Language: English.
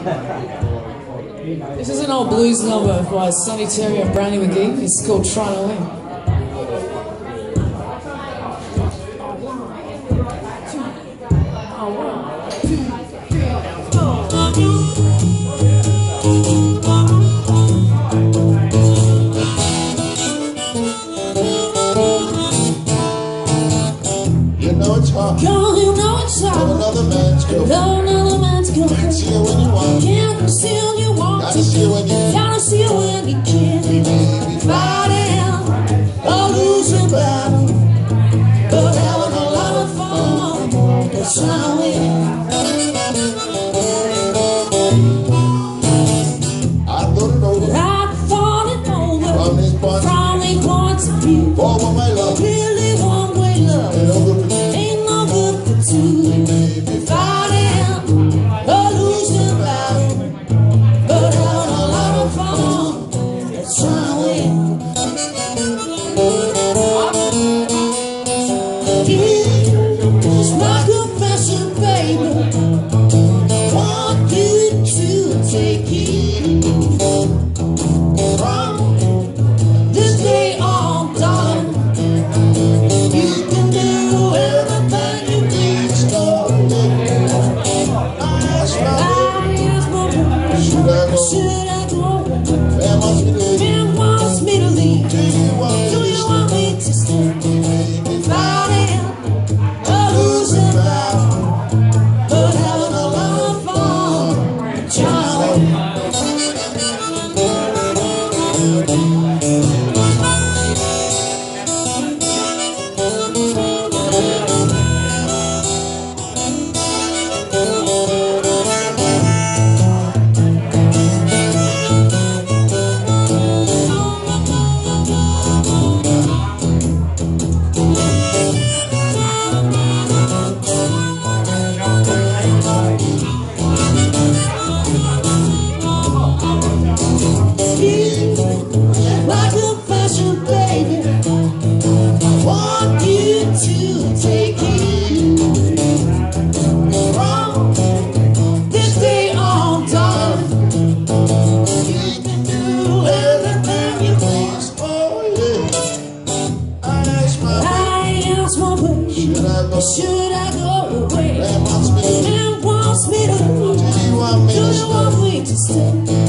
This is an old blues number by Sonny Terry and Brownie McGhee. It's called Tryin. You know it's hard. Girl, you know it's hard. Love another man's girl. Love another man's girl. Can't see her when you want. Can't see her when you want. Gotta see her when you can. Gotta see her when you can. Fighting or losing battle, but having a lot of fun. That's how it is. I thought it over. I thought it over From these points of view. Oh, but my love. Really one-way love ain't no good for two. Fighting or losing battle, but having a lot of fun. That's how it is. It's my confession, baby. Want you to take it from this day on, darling. You can do everything you need. I ask my baby, should I go? Man wants me to leave. Man wants me to leave. Do you want me to stay? Fighting or losing battle, but having a lot of fun. Child. Like a fashion, baby. Want you to take it from this day on, darling. You can do everything you please. Oh, yeah. I ask my baby, should I go? should I go away? Man wants me to leave. Man wants me to leave. Do you want me Do to you stay? want me to stay?